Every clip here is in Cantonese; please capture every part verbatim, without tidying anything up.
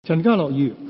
陳家樂議員，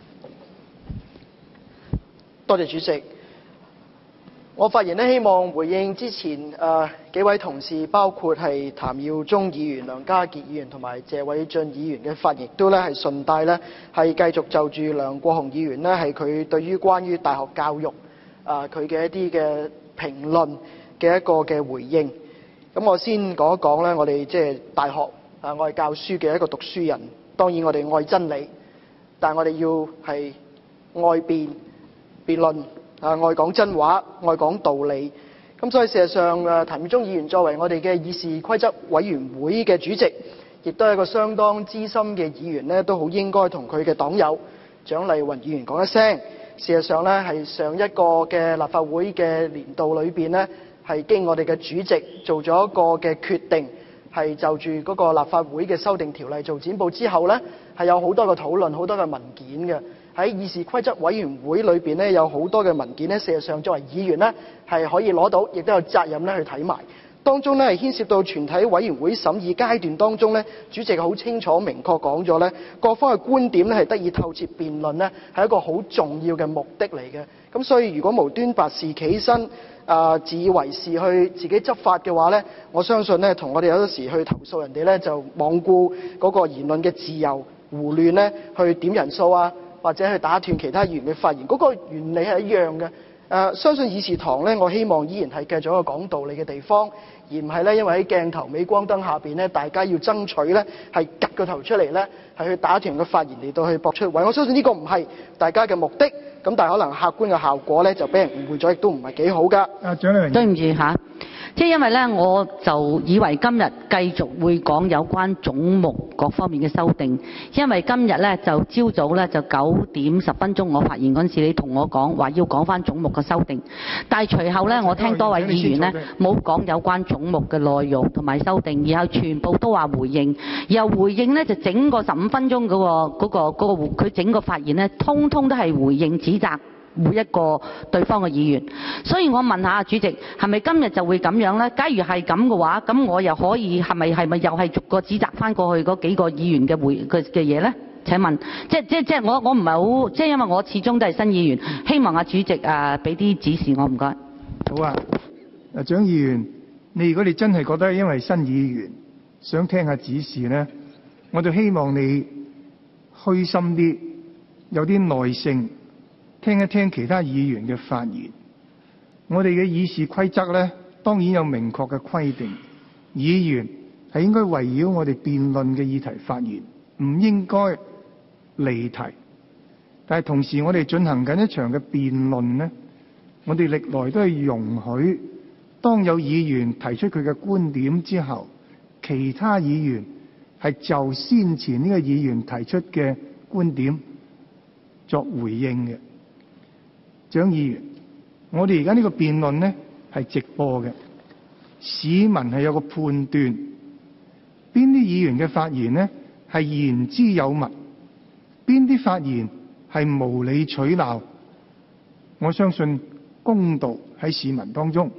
多謝主席。我發言呢，希望回應之前誒、呃、幾位同事，包括係譚耀宗議員、梁家傑議員同埋謝偉俊議員嘅發言，都咧係順帶咧係繼續就住梁國雄議員呢係佢對於關於大學教育啊佢嘅一啲嘅評論嘅一個嘅回應。咁我先講一講咧，我哋即係大學啊，我係教書嘅一個讀書人，當然我哋愛真理，但係我哋要係愛辯辯論。啊！愛講真話，愛講道理。咁所以事實上，誒譚耀宗議員作為我哋嘅議事規則委員會嘅主席，亦都係一個相當資深嘅議員呢，都好應該同佢嘅黨友蔣麗芸議員講一聲。事實上呢，係上一個嘅立法會嘅年度裏邊呢，係經我哋嘅主席做咗一個嘅決定，係就住嗰個立法會嘅修訂條例做展報之後呢，係有好多嘅討論，好多嘅文件嘅。喺議事規則委員會裏邊呢，有好多嘅文件呢，事實上作為議員呢，係可以攞到，亦都有責任咧去睇埋。當中呢，係牽涉到全體委員會審議階段當中呢，主席好清楚明確講咗呢，各方嘅觀點呢係得以透徹辯論呢，係一個好重要嘅目的嚟嘅。咁所以如果無端白事企起身啊、呃，自以為是去自己執法嘅話呢，我相信呢，同我哋有時去投訴人哋呢，就罔顧嗰個言論嘅自由，胡亂呢去點人數啊，或者去打斷其他議員嘅發言，嗰、那個原理係一樣嘅。誒、呃，相信議事堂呢，我希望依然係繼續一個講道理嘅地方，而唔係呢，因為喺鏡頭鎂光燈下邊呢，大家要爭取呢，係趌個頭出嚟呢，係去打斷個發言嚟到去駁出位。我相信呢個唔係大家嘅目的，咁但係可能客觀嘅效果呢，就俾人誤會咗，亦都唔係幾好㗎。 啊，蔣麗芸， 對唔住嚇。即係因為咧，我就以為今日繼續會講有關總目各方面嘅修訂，因為今日咧就朝早咧就九點十分鐘我發言嗰陣時，你同我講話要講翻總目嘅修訂，但係隨後咧我聽多位議員咧冇講有關總目嘅內容同埋修訂，然後全部都話回應，然後回應咧就整個十五分鐘嗰個嗰個嗰個佢整個發言咧，通通都係回應指責每一個對方嘅議員，所以我問下主席，係咪今日就會咁樣呢？假如係咁嘅話，咁我又可以係咪係咪又係逐個指責翻過去嗰幾個議員嘅回嘅嘅嘢呢？請問，即即即我我唔係好，即因為我始終都係新議員，希望阿主席啊俾啲指示我，唔該。 好啊，嗱，蔣議員，你如果你真係覺得因為新議員想聽下指示呢，我就希望你虛心啲，有啲耐性。聽一聽其他議員嘅發言。我哋嘅議事規則呢，當然有明確嘅規定，議員係應該圍繞我哋辯論嘅議題發言，唔應該離題。但係同時我哋進行緊一場嘅辯論呢，我哋歷來都係容許當有議員提出佢嘅觀點之後，其他議員係就先前呢個議員提出嘅觀點作回應嘅。蔣議員，我哋而家呢個辯論呢係直播嘅，市民係有個判斷，邊啲議員嘅發言呢係言之有物，邊啲發言係無理取鬧。我相信公道喺市民當中，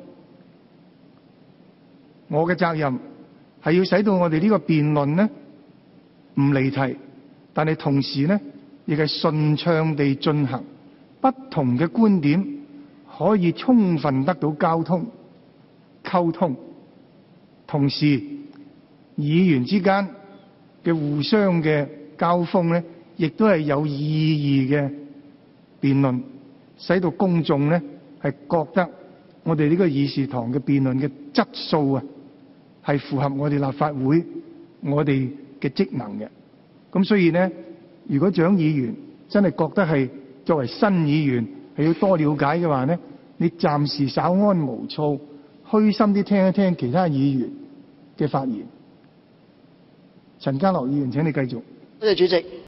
我嘅責任係要使到我哋呢個辯論呢唔離題，但係同時呢亦係順暢地進行。不同嘅觀點可以充分得到交通溝通，同時議員之間嘅互相嘅交鋒呢，亦都係有意義嘅辯論，使到公眾呢係覺得我哋呢個議事堂嘅辯論嘅質素啊，係符合我哋立法會我哋嘅職能嘅。咁所以呢，如果蔣議員真係覺得係作為新議員係要多了解嘅話呢，你暫時稍安無躁，虛心啲聽一聽其他議員嘅發言。陳家樂議員，請你繼續。 多謝主席。